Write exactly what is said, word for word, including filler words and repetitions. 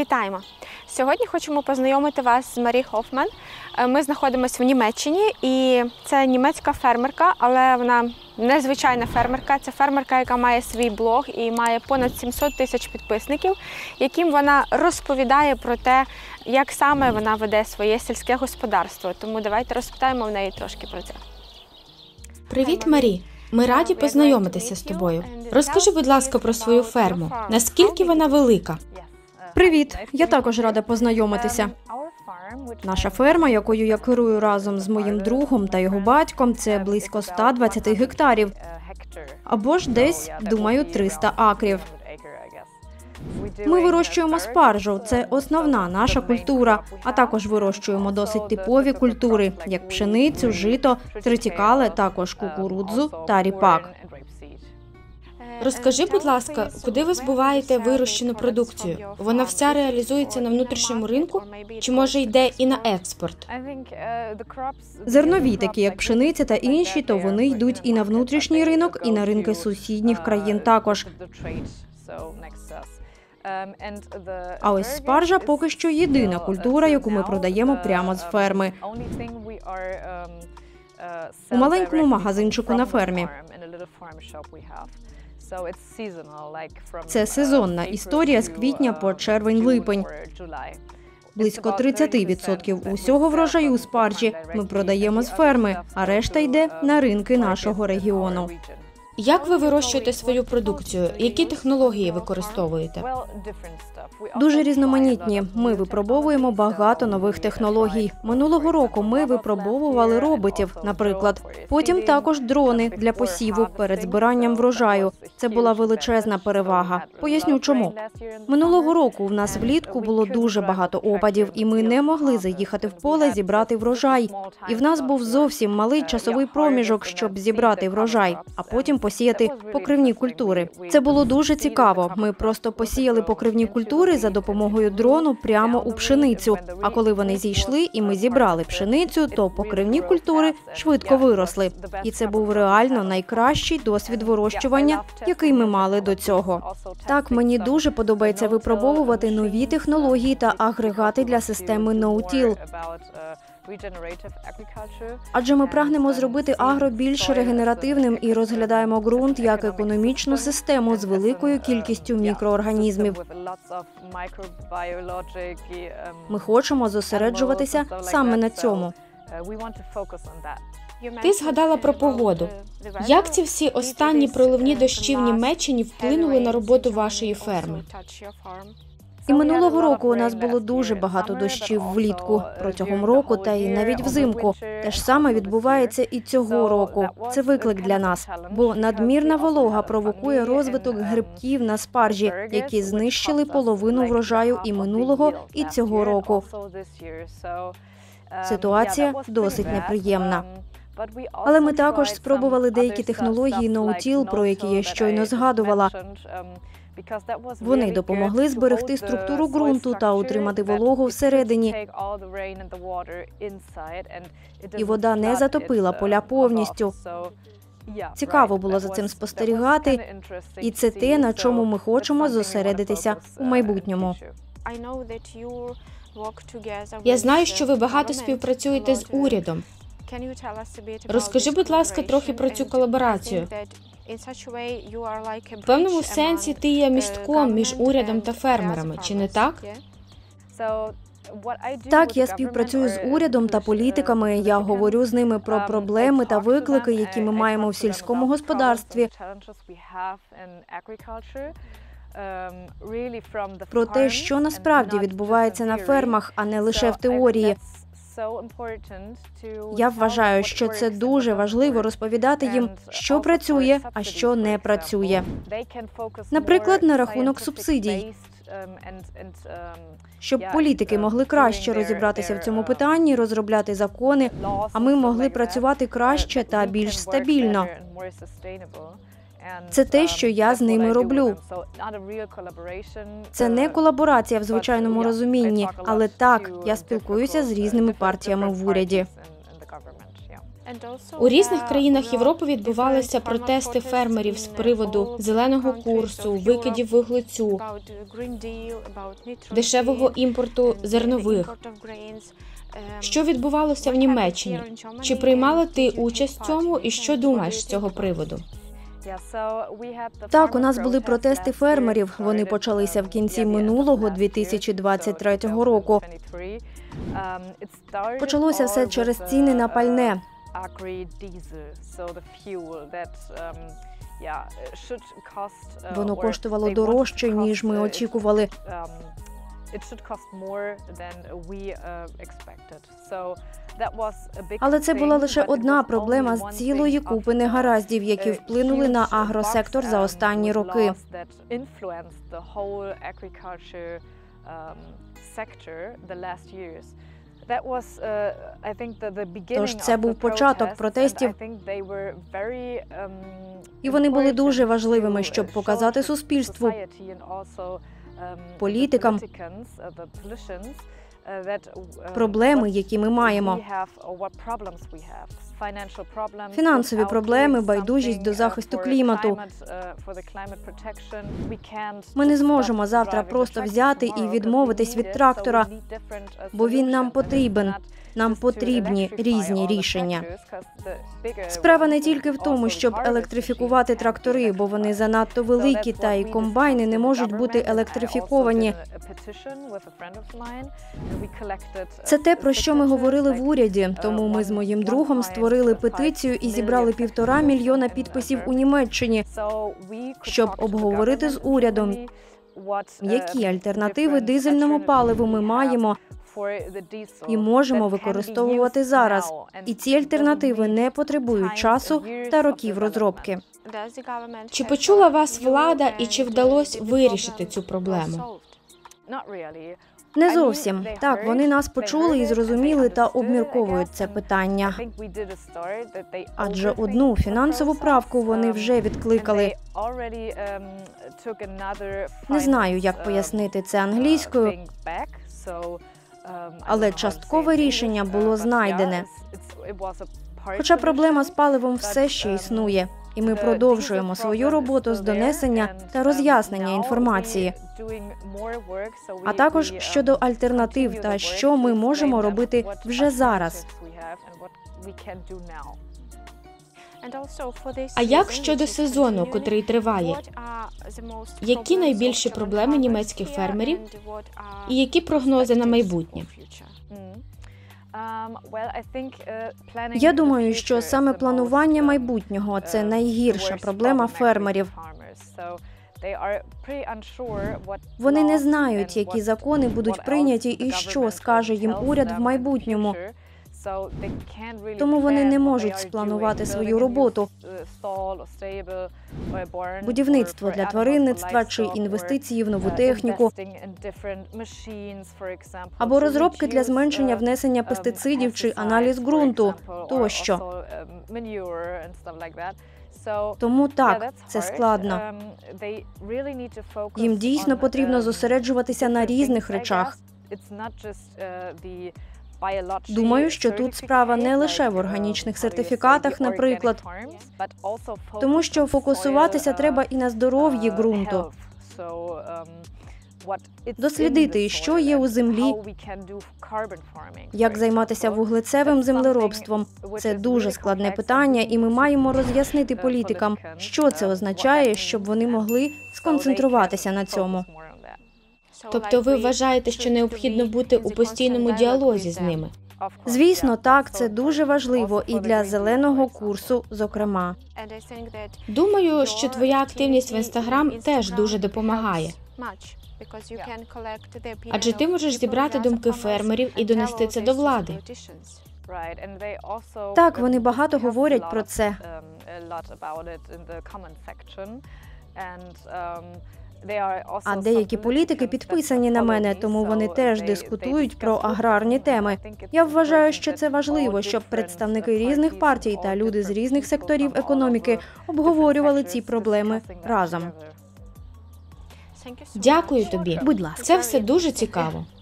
Вітаємо! Сьогодні хочемо познайомити вас з Марі Хофман. Ми знаходимося в Німеччині, і це німецька фермерка, але вона незвичайна фермерка. Це фермерка, яка має свій блог і має понад сімсот тисяч підписників, яким вона розповідає про те, як саме вона веде своє сільське господарство. Тому давайте розпитаємо в неї трошки про це. Привіт, Марі! Ми раді познайомитися з тобою. Розкажи, будь ласка, про свою ферму. Наскільки вона велика? Привіт! Я також рада познайомитися. Наша ферма, якою я керую разом з моїм другом та його батьком, це близько ста двадцяти гектарів. Або ж десь, думаю, триста акрів. Ми вирощуємо спаржу, це основна наша культура, а також вирощуємо досить типові культури, як пшеницю, жито, тритікале, також кукурудзу та ріпак. Розкажи, будь ласка, куди ви збуваєте вирощену продукцію? Вона вся реалізується на внутрішньому ринку? Чи, може, йде і на експорт? Зернові, такі як пшениця та інші, то вони йдуть і на внутрішній ринок, і на ринки сусідніх країн також. А ось спаржа поки що єдина культура, яку ми продаємо прямо з ферми. У маленькому магазинчику на фермі. Це сезонна історія з квітня по червень-липень. Близько тридцять відсотків усього врожаю спаржі ми продаємо з ферми, а решта йде на ринки нашого регіону. Як ви вирощуєте свою продукцію? Які технології використовуєте? Дуже різноманітні. Ми випробовуємо багато нових технологій. Минулого року ми випробовували роботів, наприклад. Потім також дрони для посіву перед збиранням врожаю. Це була величезна перевага. Поясню чому. Минулого року в нас влітку було дуже багато опадів, і ми не могли заїхати в поле зібрати врожай. І в нас був зовсім малий часовий проміжок, щоб зібрати врожай, а потім посіяти покривні культури. Це було дуже цікаво. Ми просто посіяли покривні культури за допомогою дрону прямо у пшеницю. А коли вони зійшли і ми зібрали пшеницю, то покривні культури швидко виросли. І це був реально найкращий досвід вирощування, який ми мали до цього. Так, мені дуже подобається випробовувати нові технології та агрегати для системи no-till. Адже ми прагнемо зробити агро більш регенеративним і розглядаємо ґрунт як економічну систему з великою кількістю мікроорганізмів. Ми хочемо зосереджуватися саме на цьому. Ти згадала про погоду. Як ці всі останні проливні дощі в Німеччині вплинули на роботу вашої ферми? І минулого року у нас було дуже багато дощів влітку, протягом року та й навіть взимку. Те ж саме відбувається і цього року. Це виклик для нас, бо надмірна волога провокує розвиток грибків на спаржі, які знищили половину врожаю і минулого, і цього року. Ситуація досить неприємна. Але ми також спробували деякі технології no-till, про які я щойно згадувала. Вони допомогли зберегти структуру ґрунту та утримати вологу всередині. І вода не затопила поля повністю. Цікаво було за цим спостерігати, і це те, на чому ми хочемо зосередитися у майбутньому. Я знаю, що ви багато співпрацюєте з урядом. Розкажи, будь ласка, трохи про цю колаборацію. В певному сенсі ти є містком між урядом та фермерами, чи не так? Так, я співпрацюю з урядом та політиками, я говорю з ними про проблеми та виклики, які ми маємо в сільському господарстві, про те, що насправді відбувається на фермах, а не лише в теорії. Я вважаю, що це дуже важливо розповідати їм, що працює, а що не працює. Наприклад, на рахунок субсидій. Щоб політики могли краще розібратися в цьому питанні, розробляти закони, а ми могли працювати краще та більш стабільно. Це те, що я з ними роблю. Це не колаборація в звичайному розумінні, але так, я спілкуюся з різними партіями в уряді. У різних країнах Європи відбувалися протести фермерів з приводу зеленого курсу, викидів вуглецю, дешевого імпорту зернових. Що відбувалося в Німеччині? Чи приймала ти участь в цьому і що думаєш з цього приводу? Так, у нас були протести фермерів. Вони почалися в кінці минулого дві тисячі двадцять третього року. Почалося все через ціни на пальне. Воно коштувало дорожче, ніж ми очікували. Але це була лише одна проблема з цілої купи негараздів, які вплинули на агросектор за останні роки. Тож це був початок протестів, і вони були дуже важливими, щоб показати суспільству, політикам, проблеми, які ми маємо. Фінансові проблеми, байдужість до захисту клімату. Ми не зможемо завтра просто взяти і відмовитись від трактора, бо він нам потрібен. Нам потрібні різні рішення. Справа не тільки в тому, щоб електрифікувати трактори, бо вони занадто великі, та й комбайни не можуть бути електрифіковані. Це те, про що ми говорили в уряді, тому ми з моїм другом створили петицію і зібрали півтора мільйона підписів у Німеччині, щоб обговорити з урядом, які альтернативи дизельному паливу ми маємо і можемо використовувати зараз. І ці альтернативи не потребують часу та років розробки. Чи почула вас влада і чи вдалося вирішити цю проблему? Не зовсім. Так, вони нас почули і зрозуміли та обмірковують це питання. Адже одну фінансову правку вони вже відкликали. Не знаю, як пояснити це англійською, але часткове рішення було знайдене. Хоча проблема з паливом все ще існує, і ми продовжуємо свою роботу з донесення та роз'яснення інформації, а також щодо альтернатив та що ми можемо робити вже зараз. А як щодо сезону, котрий триває? Які найбільші проблеми німецьких фермерів і які прогнози на майбутнє? Я думаю, що саме планування майбутнього – це найгірша проблема фермерів. Вони не знають, які закони будуть прийняті і що скаже їм уряд в майбутньому. Тому вони не можуть спланувати свою роботу, будівництво для тваринництва чи інвестиції в нову техніку, або розробки для зменшення внесення пестицидів чи аналіз ґрунту тощо. Тому так, це складно. Їм дійсно потрібно зосереджуватися на різних речах. Думаю, що тут справа не лише в органічних сертифікатах, наприклад, тому що фокусуватися треба і на здоров'ї ґрунту. Дослідити, що є у землі, як займатися вуглецевим землеробством. Це дуже складне питання, і ми маємо роз'яснити політикам, що це означає, щоб вони могли сконцентруватися на цьому. Тобто ви вважаєте, що необхідно бути у постійному діалозі з ними? Звісно, так, це дуже важливо і для зеленого курсу, зокрема. Думаю, що твоя активність в Інстаграм теж дуже допомагає. Адже ти можеш зібрати думки фермерів і донести це до влади. Так, вони багато говорять про це. А деякі політики підписані на мене, тому вони теж дискутують про аграрні теми. Я вважаю, що це важливо, щоб представники різних партій та люди з різних секторів економіки обговорювали ці проблеми разом. Дякую тобі. Будь ласка. Це все дуже цікаво.